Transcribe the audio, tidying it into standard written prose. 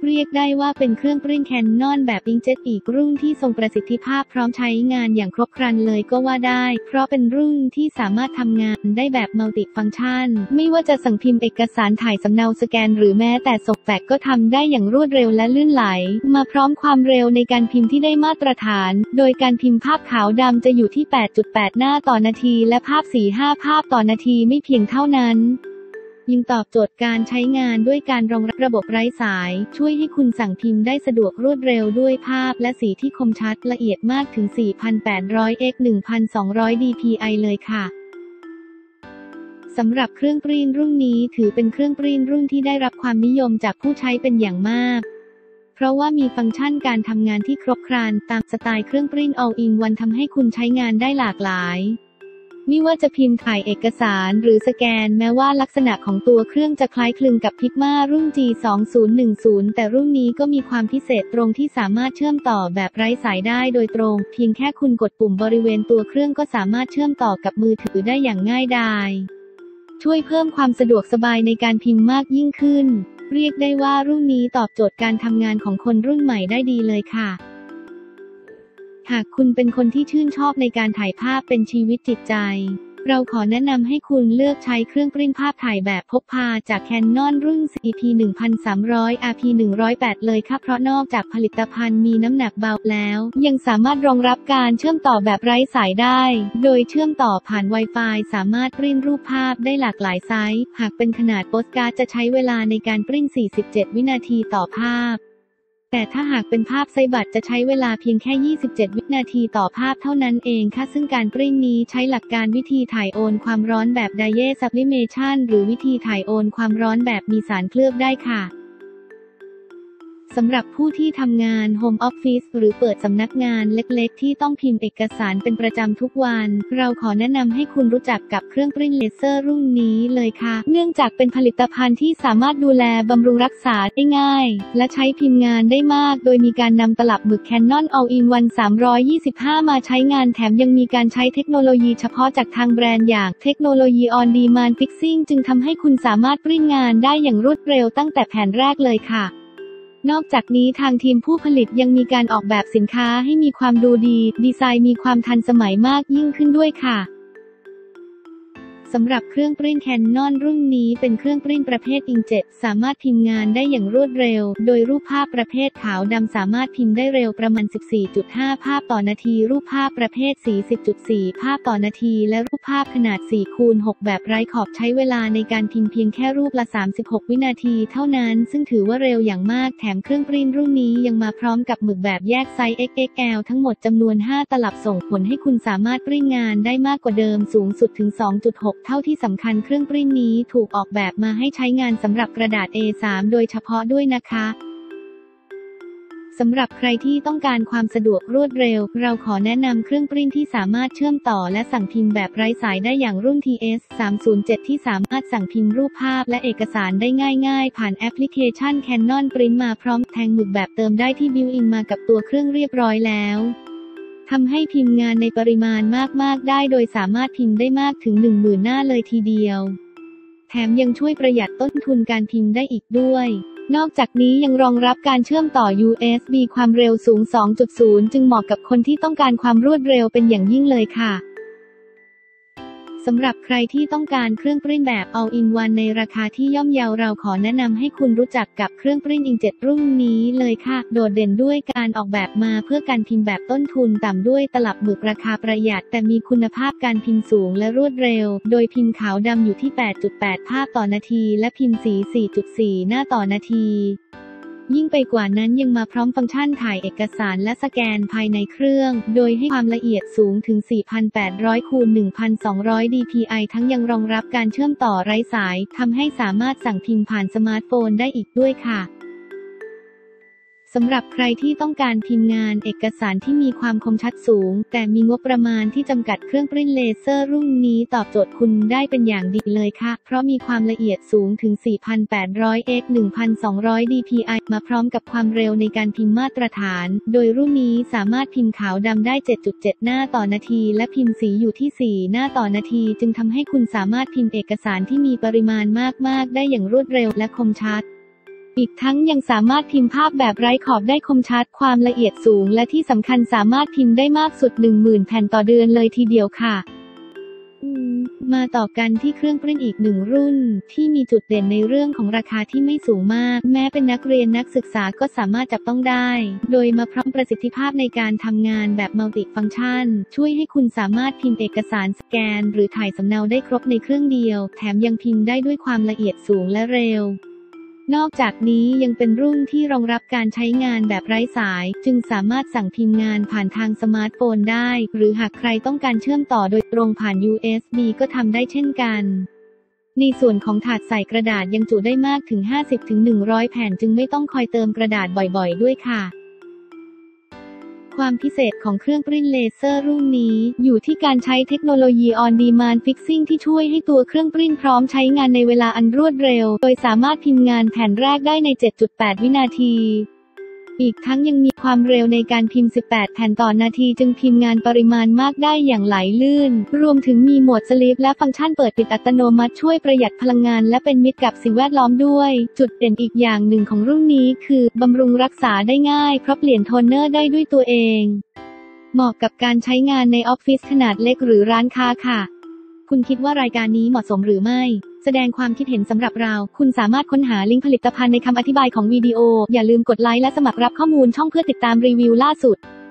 เรียกได้ว่าเป็นเครื่องปริ้นแคนนอนแบบอิงเจ็ตอีกรุ่นที่ทรงประสิทธิภาพพร้อมใช้งานอย่างครบครันเลยก็ว่าได้เพราะเป็นรุ่นที่สามารถทำงานได้แบบมัลติฟังก์ชันไม่ว่าจะสั่งพิมพ์เอกสารถ่ายสำเนาสแกนหรือแม้แต่ส่งแฟกซ์ก็ทำได้อย่างรวดเร็วและลื่นไหลมาพร้อมความเร็วในการพิมพ์ที่ได้มาตรฐานโดยการพิมพ์ภาพขาวดำจะอยู่ที่ 8.8 หน้าต่อนาทีและภาพ 4-5 ภาพต่อนาทีไม่เพียงเท่านั้นยังตอบโจทย์การใช้งานด้วยการรองรับระบบไร้สายช่วยให้คุณสั่งพิมพ์ได้สะดวกรวดเร็วด้วยภาพและสีที่คมชัดละเอียดมากถึง 4,800x 1,200 dpi เลยค่ะสำหรับเครื่องปริ้นรุ่นนี้ถือเป็นเครื่องปริ้นรุ่นที่ได้รับความนิยมจากผู้ใช้เป็นอย่างมากเพราะว่ามีฟังก์ชันการทำงานที่ครบครันตามสไตล์เครื่องปริ้น All-in-One ทำให้คุณใช้งานได้หลากหลายไม่ว่าจะพิมพ์ถ่ายเอกสารหรือสแกนแม้ว่าลักษณะของตัวเครื่องจะคล้ายคลึงกับ Pigma รุ่น G2010 แต่รุ่นนี้ก็มีความพิเศษตรงที่สามารถเชื่อมต่อแบบไร้สายได้โดยตรงเพียงแค่คุณกดปุ่มบริเวณตัวเครื่องก็สามารถเชื่อมต่อกับมือถือได้อย่างง่ายดายช่วยเพิ่มความสะดวกสบายในการพิมพ์มากยิ่งขึ้นเรียกได้ว่ารุ่นนี้ตอบโจทย์การทำงานของคนรุ่นใหม่ได้ดีเลยค่ะหากคุณเป็นคนที่ชื่นชอบในการถ่ายภาพเป็นชีวิตจิตใจเราขอแนะนำให้คุณเลือกใช้เครื่องปริ้นภาพถ่ายแบบพกพาจาก Canon รุ่น CP1300 RP108 เลยค่ะเพราะนอกจากผลิตภัณฑ์มีน้ำหนักเบาแล้วยังสามารถรองรับการเชื่อมต่อแบบไร้สายได้โดยเชื่อมต่อผ่าน Wi-Fi สามารถปริ้นรูปภาพได้หลากหลายไซส์หากเป็นขนาดโปสการ์ดจะใช้เวลาในการปริ้น 47 วินาทีต่อภาพแต่ถ้าหากเป็นภาพไซส์บัตรจะใช้เวลาเพียงแค่ 27 วินาทีต่อภาพเท่านั้นเองค่ะซึ่งการปริ้นนี้ใช้หลักการวิธีถ่ายโอนความร้อนแบบ Dye Sublimation หรือวิธีถ่ายโอนความร้อนแบบมีสารเคลือบได้ค่ะสำหรับผู้ที่ทำงานโฮมออฟฟิศหรือเปิดสำนักงานเล็กๆที่ต้องพิมพ์เอกสารเป็นประจำทุกวันเราขอแนะนำให้คุณรู้จักกับเครื่องปริ้นเลเซอร์รุ่นนี้เลยค่ะเนื่องจากเป็นผลิตภัณฑ์ที่สามารถดูแลบำรุงรักษาได้ง่ายและใช้พิมพ์งานได้มากโดยมีการนำตลับหมึก Canon All-in-One 325มาใช้งานแถมยังมีการใช้เทคโนโลยีเฉพาะจากทางแบรนด์อย่างเทคโนโลยี On Demand Fixing จึงทำให้คุณสามารถปริ้นงานได้อย่างรวดเร็วตั้งแต่แผ่นแรกเลยค่ะนอกจากนี้ทางทีมผู้ผลิตยังมีการออกแบบสินค้าให้มีความดูดีดีไซน์มีความทันสมัยมากยิ่งขึ้นด้วยค่ะสำหรับเครื่องปริ้น Canon รุ่นนี้เป็นเครื่องปริ้นประเภทอิงเจ็ตสามารถพิมพ์งานได้อย่างรวดเร็วโดยรูปภาพประเภทขาวดำสามารถพิมพ์ได้เร็วประมาณ 14.5 ภาพต่อนาทีรูปภาพประเภทสี 10.4 ภาพต่อนาทีและรูปภาพขนาด 4x6 แบบไร้ขอบใช้เวลาในการพิมพ์เพียงแค่รูปละ 36 วินาทีเท่านั้นซึ่งถือว่าเร็วอย่างมากแถมเครื่องปริ้นรุ่นนี้ยังมาพร้อมกับหมึกแบบแยกไซส์ XXL ทั้งหมดจำนวน 5 ตลับส่งผลให้คุณสามารถปริ้นงานได้มากกว่าเดิมสูงสุดถึง 2.6 เท่าที่สำคัญเครื่องปริ้นนี้ถูกออกแบบมาให้ใช้งานสำหรับกระดาษ A3 โดยเฉพาะด้วยนะคะสำหรับใครที่ต้องการความสะดวกรวดเร็วเราขอแนะนำเครื่องปริ้นที่สามารถเชื่อมต่อและสั่งพิมพ์แบบไร้สายได้อย่างรุ่น TS307 ที่สามารถสั่งพิมพ์รูปภาพและเอกสารได้ง่ายๆผ่านแอปพลิเคชัน Canon Print มาพร้อมแทงหมึกแบบเติมได้ที่บิวอินมากับตัวเครื่องเรียบร้อยแล้วทำให้พิมพ์งานในปริมาณมากๆได้โดยสามารถพิมพ์ได้มากถึง 10,000 หน้าเลยทีเดียวแถมยังช่วยประหยัดต้นทุนการพิมพ์ได้อีกด้วยนอกจากนี้ยังรองรับการเชื่อมต่อ USB ความเร็วสูง 2.0 จึงเหมาะกับคนที่ต้องการความรวดเร็วเป็นอย่างยิ่งเลยค่ะสำหรับใครที่ต้องการเครื่องปริ้นแบบ All-in-One ในราคาที่ย่อมเยาเราขอแนะนำให้คุณรู้จักกับเครื่องปริ้นอิงเจ็ตรุ่นนี้เลยค่ะโดดเด่นด้วยการออกแบบมาเพื่อการพิมพ์แบบต้นทุนต่ำด้วยตลับหมึกราคาประหยัดแต่มีคุณภาพการพิมพ์สูงและรวดเร็วโดยพิมพ์ขาวดำอยู่ที่ 8.8 ภาพต่อนาทีและพิมพ์สี 4.4 หน้าต่อนาทียิ่งไปกว่านั้นยังมาพร้อมฟังก์ชันถ่ายเอกสารและสแกนภายในเครื่องโดยให้ความละเอียดสูงถึง 4,800 คูณ 1,200 dpi ทั้งยังรองรับการเชื่อมต่อไร้สายทำให้สามารถสั่งพิมพ์ผ่านสมาร์ทโฟนได้อีกด้วยค่ะ สำหรับใครที่ต้องการพิมพ์งานเอกสารที่มีความคมชัดสูงแต่มีงบประมาณที่จำกัดเครื่องปริ้นเลเซอร์รุ่นนี้ตอบโจทย์คุณได้เป็นอย่างดีเลยค่ะเพราะมีความละเอียดสูงถึง 4,800x 1,200 dpi มาพร้อมกับความเร็วในการพิมพ์มาตรฐานโดยรุ่นนี้สามารถพิมพ์ขาวดำได้ 7.7 หน้าต่อนาทีและพิมพ์สีอยู่ที่ 4 หน้าต่อนาทีจึงทำให้คุณสามารถพิมพ์เอกสารที่มีปริมาณมากๆได้อย่างรวดเร็วและคมชัดอีกทั้งยังสามารถพิมพ์ภาพแบบไร้ขอบได้คมชัดความละเอียดสูงและที่สำคัญสามารถพิมพ์ได้มากสุด 10,000 แผ่นต่อเดือนเลยทีเดียวค่ะมาต่อกันที่เครื่องปริ้นอีกหนึ่งรุ่นที่มีจุดเด่นในเรื่องของราคาที่ไม่สูงมากแม้เป็นนักเรียนนักศึกษาก็สามารถจับต้องได้โดยมาพร้อมประสิทธิภาพในการทำงานแบบมัลติฟังก์ชันช่วยให้คุณสามารถพิมพ์เอกสารสแกนหรือถ่ายสำเนาได้ครบในเครื่องเดียวแถมยังพิมพ์ได้ด้วยความละเอียดสูงและเร็วนอกจากนี้ยังเป็นรุ่นที่รองรับการใช้งานแบบไร้สายจึงสามารถสั่งพิมพ์งานผ่านทางสมาร์ทโฟนได้หรือหากใครต้องการเชื่อมต่อโดยตรงผ่าน USB ก็ทำได้เช่นกันในส่วนของถาดใส่กระดาษยังจุได้มากถึง 50-100 แผ่นจึงไม่ต้องคอยเติมกระดาษบ่อยๆด้วยค่ะความพิเศษของเครื่องปริ้นเลเซอร์รุ่นนี้อยู่ที่การใช้เทคโนโลยี On Demand Fixing ที่ช่วยให้ตัวเครื่องปริ้นพร้อมใช้งานในเวลาอันรวดเร็วโดยสามารถพิมพ์งานแผ่นแรกได้ใน 7.8 วินาทีอีกทั้งยังมีความเร็วในการพิมพ์ 18 แผ่นต่อนาทีจึงพิมพ์งานปริมาณมากได้อย่างไหลลื่นรวมถึงมีโหมดสลีปและฟังก์ชันเปิดปิดอัตโนมัติช่วยประหยัดพลังงานและเป็นมิตรกับสิ่งแวดล้อมด้วยจุดเด่นอีกอย่างหนึ่งของรุ่นนี้คือบำรุงรักษาได้ง่ายเพราะเปลี่ยนโทนเนอร์ได้ด้วยตัวเองเหมาะกับการใช้งานในออฟฟิศขนาดเล็กหรือร้านค้าค่ะคุณคิดว่ารายการนี้เหมาะสมหรือไม่แสดงความคิดเห็นสำหรับเราคุณสามารถค้นหาลิงก์ผลิตภัณฑ์ในคำอธิบายของวิดีโออย่าลืมกดไลค์และสมัครรับข้อมูลช่องเพื่อติดตามรีวิวล่าสุด